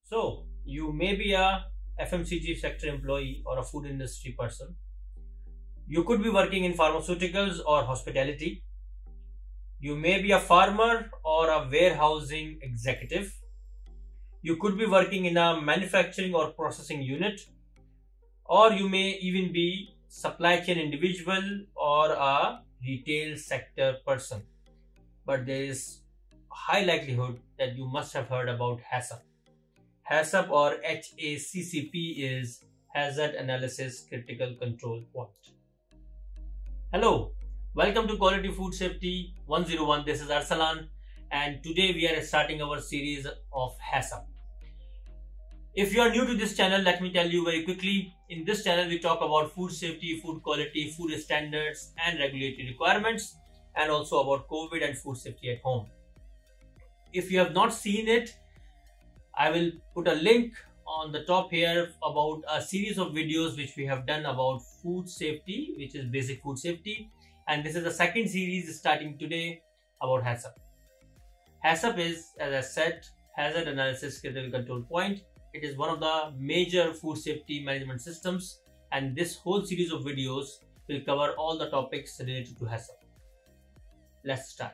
So, you may be a FMCG sector employee or a food industry person. You could be working in pharmaceuticals or hospitality. You may be a farmer or a warehousing executive. You could be working in a manufacturing or processing unit, or you may even be supply chain individual or a retail sector person. But there is high likelihood that you must have heard about HACCP. HACCP or HACCP is Hazard Analysis Critical Control Point. Hello, welcome to Quality Food Safety 101. This is Arsalan, and today we are starting our series of HACCP. If you are new to this channel, let me tell you very quickly. In this channel, we talk about food safety, food quality, food standards and regulatory requirements, and also about COVID and food safety at home. If you have not seen it, I will put a link on the top here about a series of videos which we have done about food safety, which is basic food safety. And this is the second series starting today about HACCP. HACCP is, as I said, Hazard Analysis Critical Control Point. It is one of the major food safety management systems, and this whole series of videos will cover all the topics related to HACCP. Let's start.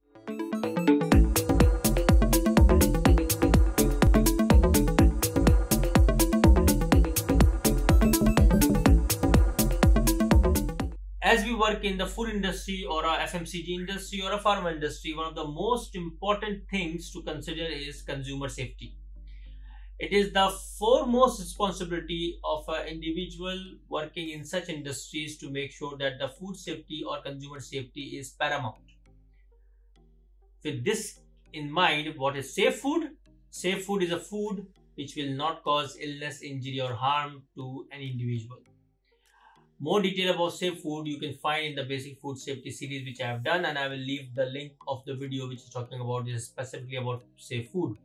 As we work in the food industry or a FMCG industry or a pharma industry, one of the most important things to consider is consumer safety. It is the foremost responsibility of an individual working in such industries to make sure that the food safety or consumer safety is paramount. With this in mind, what is safe food? Safe food is a food which will not cause illness, injury or harm to any individual. More detail about safe food you can find in the basic food safety series which I have done, and I will leave the link of the video which is talking about this specifically about safe food.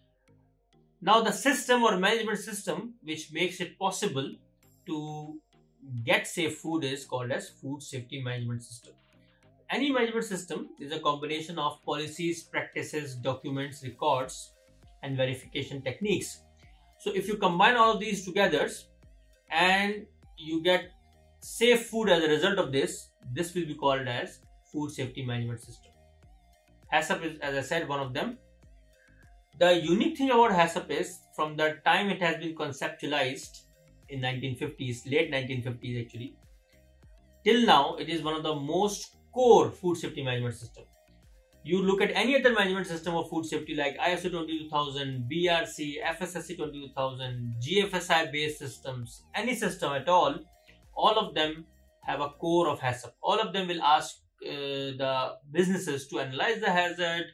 Now the system or management system which makes it possible to get safe food is called as food safety management system. Any management system is a combination of policies, practices, documents, records and verification techniques. So if you combine all of these together and you get safe food as a result of this, this will be called as food safety management system. HACCP is, as I said, one of them. The unique thing about HACCP is from the time it has been conceptualized in 1950s, late 1950s actually, till now it is one of the most core food safety management system. You look at any other management system of food safety like ISO 22000, BRC, FSSC 22000, GFSI based systems, any system at all of them have a core of HACCP. All of them will ask the businesses to analyze the hazard,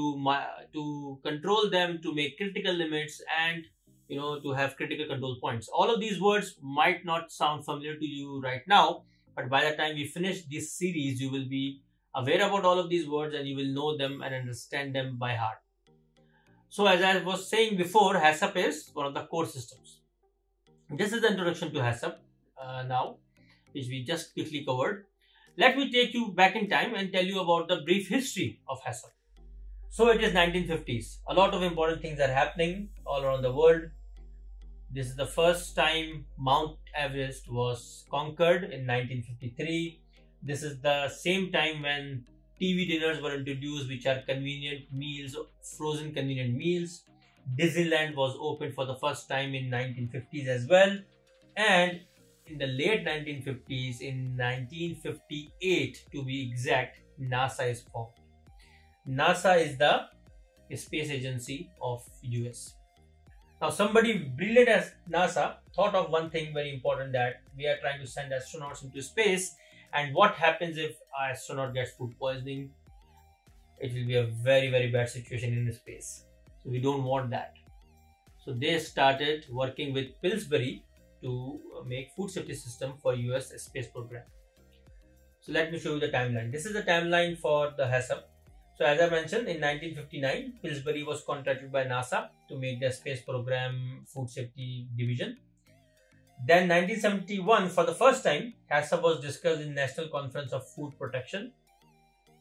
to control them, to make critical limits, and to have critical control points. All of these words might not sound familiar to you right now, but by the time we finish this series, you will be aware about all of these words and you will know them and understand them by heart. So as I was saying before, HACCP is one of the core systems. This is the introduction to HACCP now, which we just quickly covered. Let me take you back in time and tell you about the brief history of HACCP. So it is 1950s. A lot of important things are happening all around the world. This is the first time Mount Everest was conquered in 1953. This is the same time when TV dinners were introduced, which are convenient meals, frozen convenient meals. Disneyland was opened for the first time in 1950s as well. And in the late 1950s, in 1958 to be exact, NASA is formed. NASA is the space agency of US. Now somebody brilliant as NASA thought of one thing very important, that we are trying to send astronauts into space, and what happens if an astronaut gets food poisoning? It will be a very, very bad situation in space. So we don't want that. So they started working with Pillsbury to make food safety system for US space program. So let me show you the timeline. This is the timeline for the HACCP. So as I mentioned, in 1959, Pillsbury was contracted by NASA to make the space program food safety division. Then 1971, for the first time, HACCP was discussed in National Conference of Food Protection.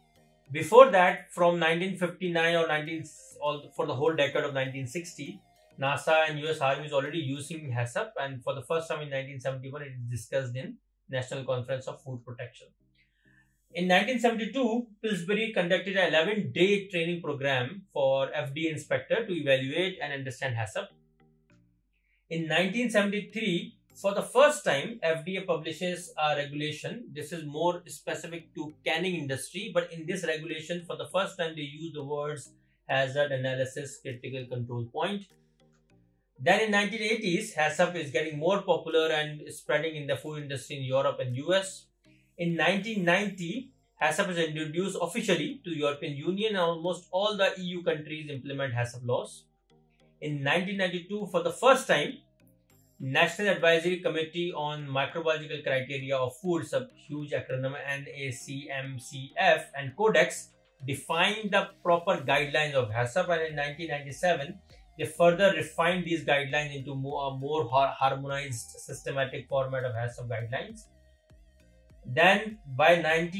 Before that, from 1959 or for the whole decade of 1960, NASA and US Army is already using HACCP, and for the first time in 1971, it is discussed in National Conference of Food Protection. In 1972, Pillsbury conducted an 11-day training program for FDA inspector to evaluate and understand HACCP. In 1973, for the first time, FDA publishes a regulation. This is more specific to canning industry, but in this regulation, for the first time, they use the words hazard analysis, critical control point. Then in 1980s, HACCP is getting more popular and spreading in the food industry in Europe and US. In 1990, HACCP is introduced officially to European Union, and almost all the EU countries implement HACCP laws. In 1992, for the first time, National Advisory Committee on Microbiological Criteria of Foods, a huge acronym NACMCF, and Codex defined the proper guidelines of HACCP, and in 1997, they further refined these guidelines into a more harmonized systematic format of HACCP guidelines. Then by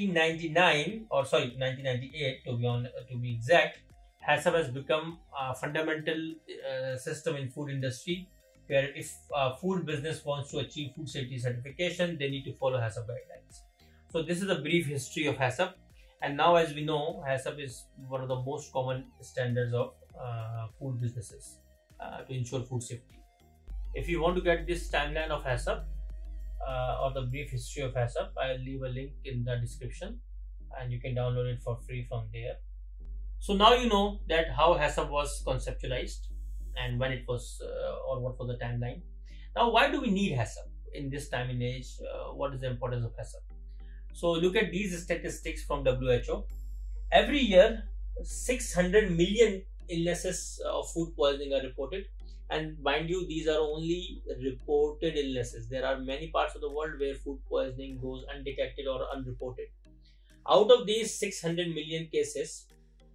1998 to be exact, HACCP has become a fundamental system in food industry, where if a food business wants to achieve food safety certification, they need to follow HACCP guidelines. So this is a brief history of HACCP, and now as we know, HACCP is one of the most common standards of food businesses to ensure food safety. If you want to get this timeline of HACCP or the brief history of HACCP, I'll leave a link in the description and you can download it for free from there. So now you know that how HACCP was conceptualized and when it was or what was the timeline. Now, why do we need HACCP in this time and age? What is the importance of HACCP? So look at these statistics from WHO. Every year, 600 million illnesses of food poisoning are reported. And mind you, these are only reported illnesses. There are many parts of the world where food poisoning goes undetected or unreported. Out of these 600 million cases,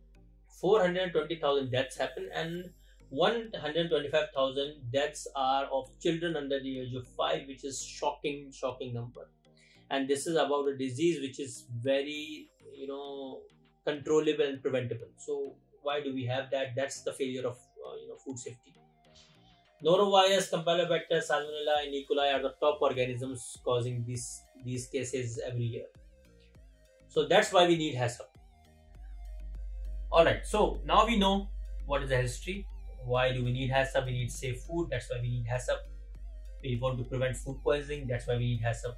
420,000 deaths happen, and 125,000 deaths are of children under the age of 5, which is shocking number. And this is about a disease which is very, controllable and preventable. So why do we have that? That's the failure of food safety. Norovirus, Campylobacter, Salmonella, and E. coli are the top organisms causing these cases every year. So that's why we need HACCP. Alright, so now we know what is the history. Why do we need HACCP? We need safe food. That's why we need HACCP. We want to prevent food poisoning. That's why we need HACCP.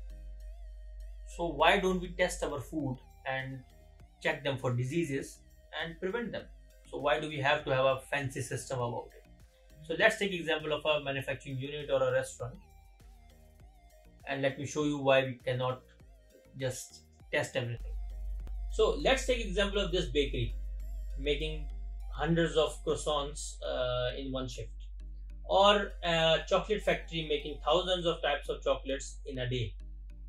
So why don't we test our food and check them for diseases and prevent them? So why do we have to have a fancy system about it? So let's take example of a manufacturing unit or a restaurant, and let me show you why we cannot just test everything. So let's take example of this bakery making hundreds of croissants in one shift, or a chocolate factory making thousands of types of chocolates in a day,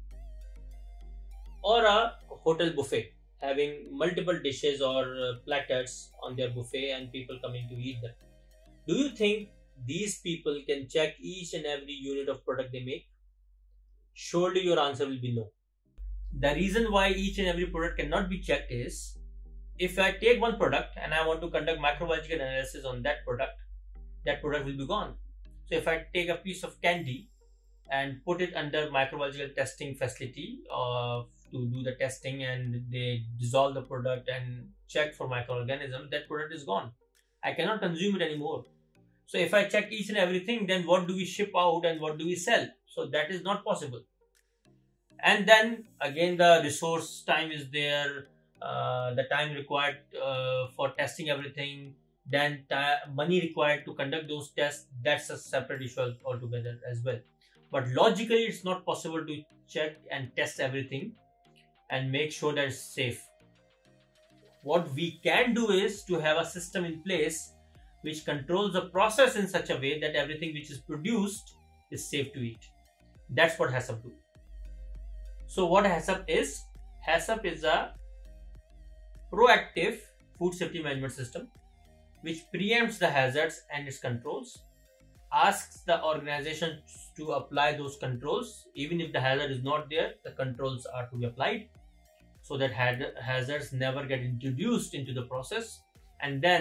or a hotel buffet having multiple dishes or platters on their buffet and people coming to eat them. Do you think these people can check each and every unit of product they make? Surely your answer will be no. The reason why each and every product cannot be checked is, if I take one product and I want to conduct microbiological analysis on that product will be gone. So if I take a piece of candy and put it under microbiological testing facility to do the testing, and they dissolve the product and check for microorganisms, that product is gone. I cannot consume it anymore. So if I check each and everything, then what do we ship out and what do we sell? So that is not possible. And then again, the resource time is there, the time required for testing everything, then money required to conduct those tests. That's a separate issue altogether as well. But logically, it's not possible to check and test everything and make sure that it's safe. What we can do is to have a system in place which controls the process in such a way that everything which is produced is safe to eat. That's what HACCP do. So what HACCP is? HACCP is a proactive food safety management system which preempts the hazards and its controls, asks the organization to apply those controls. Even if the hazard is not there, the controls are to be applied so that hazards never get introduced into the process, and then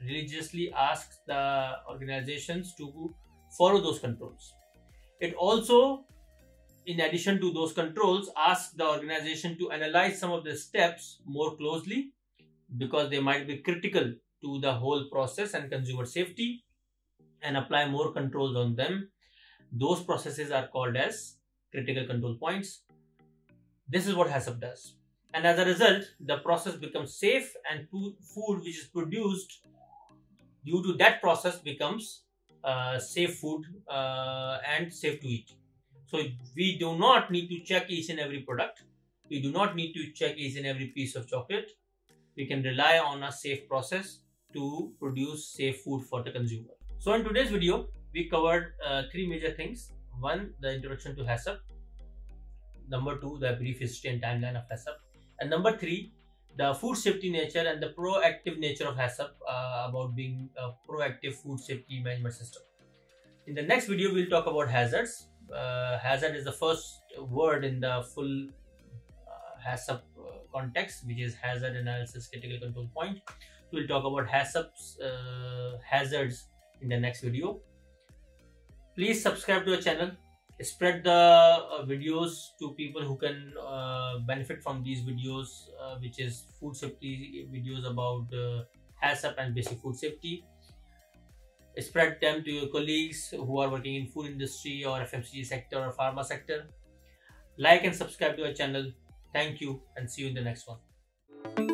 religiously asks the organizations to follow those controls. It also, in addition to those controls, asks the organization to analyze some of the steps more closely because they might be critical to the whole process and consumer safety, and apply more controls on them. Those processes are called as critical control points. This is what HACCP does. And as a result, the process becomes safe, and food which is produced due to that process becomes safe food and safe to eat. So we do not need to check each and every product. We do not need to check each and every piece of chocolate. We can rely on a safe process to produce safe food for the consumer. So in today's video, we covered three major things. One, the introduction to HACCP. Number two, the brief history and timeline of HACCP. And number three, the food safety nature and the proactive nature of HACCP, about being a proactive food safety management system. In the next video, we'll talk about hazards. Hazard is the first word in the full HACCP context, which is hazard analysis critical control point. We'll talk about HACCP's hazards in the next video. Please subscribe to our channel. Spread the videos to people who can benefit from these videos, which is food safety videos about HACCP and basic food safety. Spread them to your colleagues who are working in food industry or FMCG sector or pharma sector. Like and subscribe to our channel. Thank you, and see you in the next one.